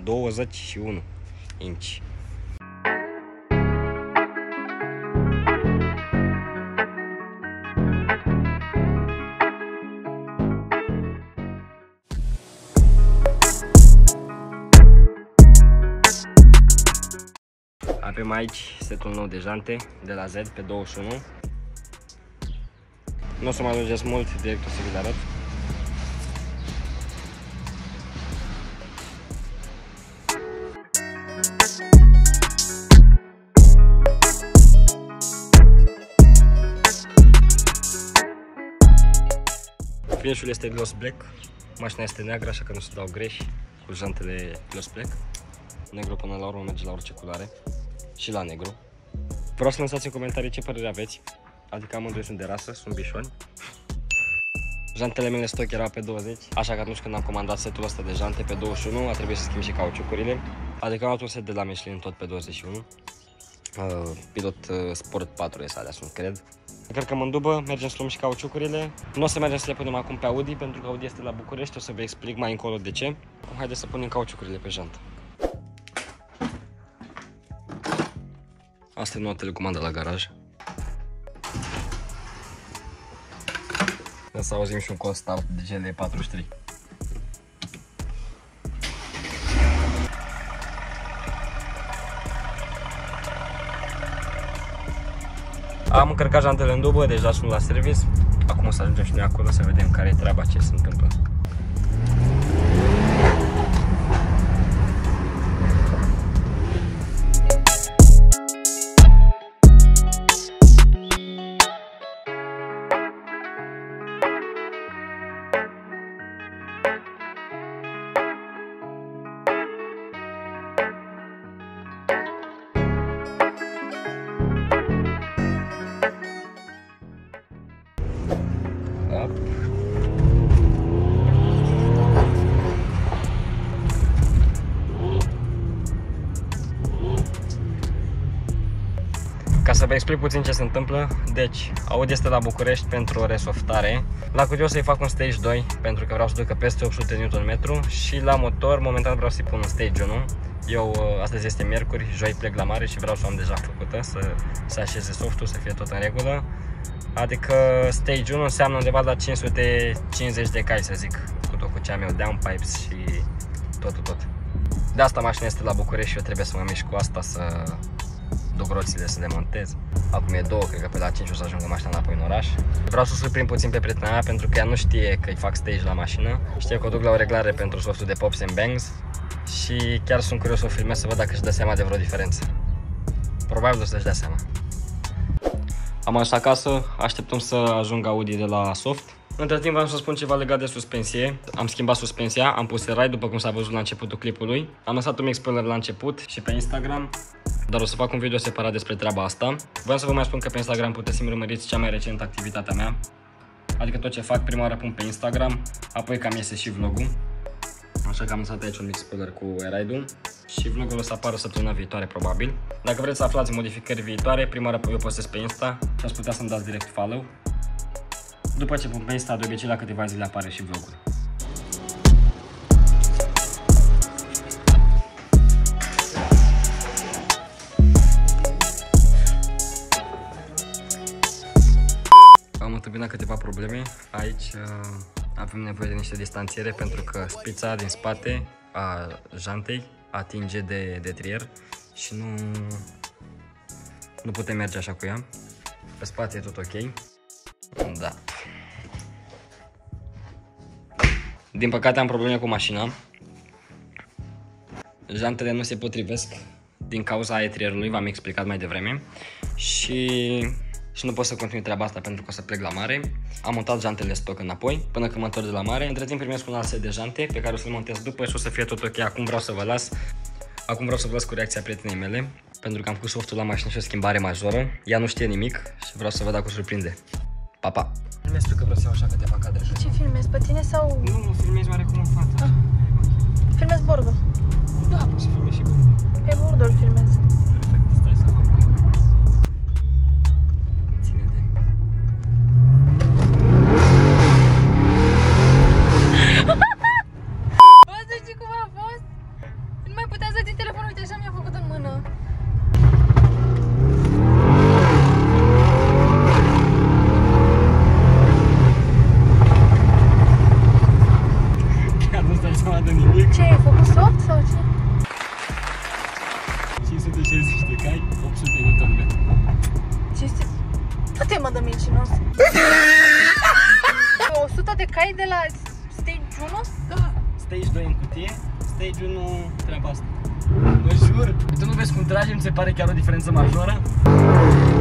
21 inch. Avem aici setul nou de jante de la Z pe 21. Nu o să mă alungesc mult, direct o să vi-l arăt. Finish-ul este gloss black, mașina este neagră, așa că nu se dau greș cu jantele gloss black. Negru până la urmă merge la orice culoare și la negru. Vreau să lăsați în comentarii ce părere aveți, adică amândoi sunt de rasă, sunt bișoni. Jantele mele stock erau pe 20, așa că atunci când am comandat setul ăsta de jante pe 21 a trebuit să schimb și cauciucurile. Adică am luat un set de la Michelin tot pe 21. Pilot Sport 4 alea sunt, cred. Cărcăm în dubă, mergem să luăm și cauciucurile. Nu o să mergem să le punem acum pe Audi, pentru că Audi este la București, o să vă explic mai încolo de ce. Haideți să punem cauciucurile pe jantă. Asta e noua telecomandă la garaj. Să auzim și un cold start de GL43. Am încărcat jantele în dubă, deja sunt la service. Acum o să ajungem și noi acolo să vedem care e treaba, ce se întâmplă. Ca să vă explic puțin ce se întâmplă, deci Audi este la București pentru o resoftare. La cutie o să-i fac un Stage 2 pentru că vreau să ducă peste 800 Nm și la motor momentan vreau să-i pun un Stage 1. Eu astăzi este miercuri, joi plec la mare și vreau să o am deja făcută, să așeze softul, să fie tot în regulă. Adică Stage 1 înseamnă undeva la 550 de cai, să zic, cu ce am eu, downpipes și tot. De asta mașina este la București și eu trebuie să mă mișc cu asta, să duc roțile, să le montez. Acum e 2, cred că pe la 5 o să ajungă mașina înapoi în oraș. Vreau să surprind puțin pe prietena mea pentru că ea nu știe că îi fac stage la mașină. Știe că o duc la o reglare pentru softul de Pops and Bangs și chiar sunt curios să o filmez să văd dacă își dă seama de vreo diferență. Probabil o să-și dea seama. Am ajuns acasă, așteptăm să ajungă Audi de la soft. Între timp vreau să spun ceva legat de suspensie. Am schimbat suspensia, am pus Airride după cum s-a văzut la începutul clipului. Am lăsat un mic spoiler la început și pe Instagram, dar o să fac un video separat despre treaba asta. Vreau să vă mai spun că pe Instagram puteți să-mi urmăriți cea mai recentă activitatea mea. Adică tot ce fac, prima oară pun pe Instagram, apoi cam iese și vlogul. Așa că am lăsat aici un mic spoiler cu Airride-ul și vlogul o să apară săptămâna viitoare probabil. Dacă vreți să aflați modificări viitoare, prima oară eu postez pe Insta și ați putea să-mi dați direct follow. După ce pun pe Insta, de obicei la câteva zile apare și vlogul. Am întâmpinat câteva probleme. Aici avem nevoie de niște distanțiere pentru că spița din spate a jantei atinge de trier și nu putem merge așa cu ea. Pe spate e tot ok. Da. Din păcate am probleme cu mașina. Jantele nu se potrivesc din cauza etrierului, v-am explicat mai devreme. Și nu pot să continui treaba asta pentru că o să plec la mare. Am montat jantele stock înapoi până când mă întorc de la mare. Între timp primesc un alt set de jante pe care o să-l montez după și o să fie tot ok. Acum vreau să vă las. Acum vreau să vă las cu reacția prietenei mele pentru că am pus softul la mașină și o schimbare majoră. Ea nu știe nimic și vreau să văd dacă o surprinde. Pa, pa! Filmez că vreau să iau așa câteva cadre. Ce filmezi? Pe tine sau? Nu, filmezi oarecum în față. Ah. Filmezi bordul? Da, pot să filmezi și bordul. Pe bordul filmez. Perfect, stai să fac. Ține-te. Bă, să știi cum a fost? Nu mai Erai de la stage 1? Da, stage 2 în cutie, stage 1 treaba asta. Mă jur, tu nu vezi cum tragem, ți se pare chiar o diferență majoră?